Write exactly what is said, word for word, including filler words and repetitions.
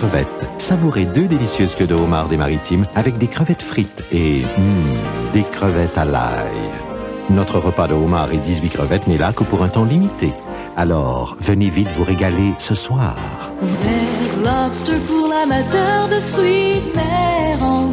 crevettes. Savourez deux délicieuses queues de homard des Maritimes avec des crevettes frites et mm, des crevettes à l'ail. Notre repas de homard et dix-huit crevettes n'est là que pour un temps limité. Alors, venez vite vous régaler ce soir. Red Lobster pour l'amateur de fruits de mer en